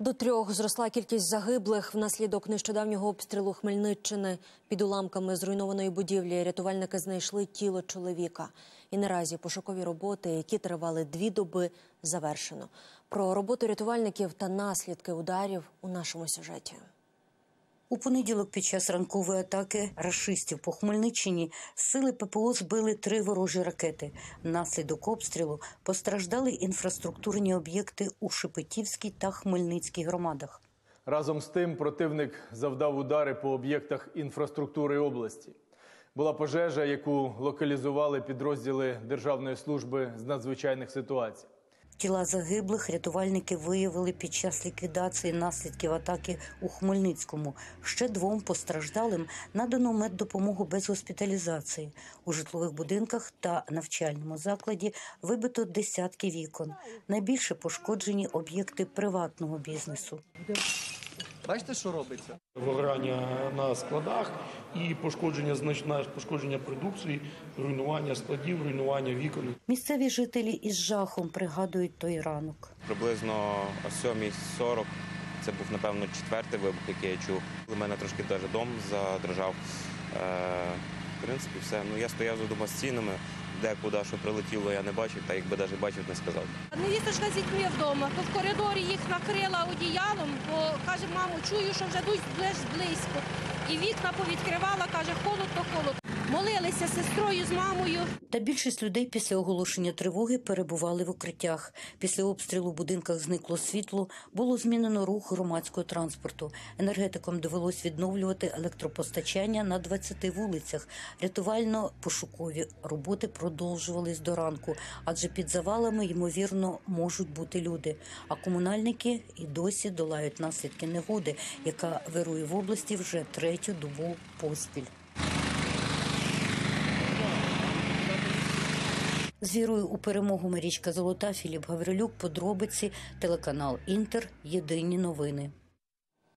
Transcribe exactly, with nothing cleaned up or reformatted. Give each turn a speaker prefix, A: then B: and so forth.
A: До трьох зросла кількість загиблих внаслідок нещодавнього обстрілу Хмельниччини. Під уламками зруйнованої будівлі рятувальники знайшли тіло чоловіка. І наразі пошукові роботи, які тривали дві доби, завершено. Про роботу рятувальників та наслідки ударів у нашому сюжеті.
B: У понеділок під час ранкової атаки рашистів по Хмельниччині сили ППО збили три ворожі ракети. Внаслідок обстрілу постраждали інфраструктурні об'єкти у Шепетівській та Хмельницькій громадах.
C: Разом з тим противник завдав удари по об'єктах інфраструктури області. Була пожежа, яку локалізували підрозділи Державної служби з надзвичайних ситуацій.
B: Тіла загиблих рятувальники виявили під час ліквідації наслідків атаки у Хмельницькому. Ще двом постраждалим надано меддопомогу без госпіталізації. У житлових будинках та навчальному закладі вибито десятки вікон. Найбільше пошкоджені об'єкти приватного бізнесу.
D: Бачите, що робиться?
E: Вигорання на складах і пошкодження, значне пошкодження продукції, руйнування складів, руйнування вікон.
B: Місцеві жителі із жахом пригадують той ранок.
F: Приблизно о сьомій сорок, це був, напевно, четвертий вибух, який я чув. У мене трошки навіть дом задрижав. В принципі, все. Ну, я стояв за двома стінами, де куди що прилетіло, я не бачив, та якби навіть бачив, не сказав.
G: Невісточка з дітьми вдома, то в коридорі їх накрила одіялом, бо, каже, мамо, чую, що вже дуже близько. І вікна повідкривала, каже, холод то холод. Молилися з сестрою, з мамою.
B: Та більшість людей після оголошення тривоги перебували в укриттях. Після обстрілу в будинках зникло світло, було змінено рух громадського транспорту. Енергетикам довелось відновлювати електропостачання на двадцяти вулицях. Рятувально-пошукові роботи продовжувались до ранку, адже під завалами, ймовірно, можуть бути люди. А комунальники і досі долають наслідки негоди, яка вирує в області вже третю добу поспіль. З вірою у перемогу Марічка Золота, Філіп Гаврилюк, подробиці, телеканал «Інтер», єдині новини.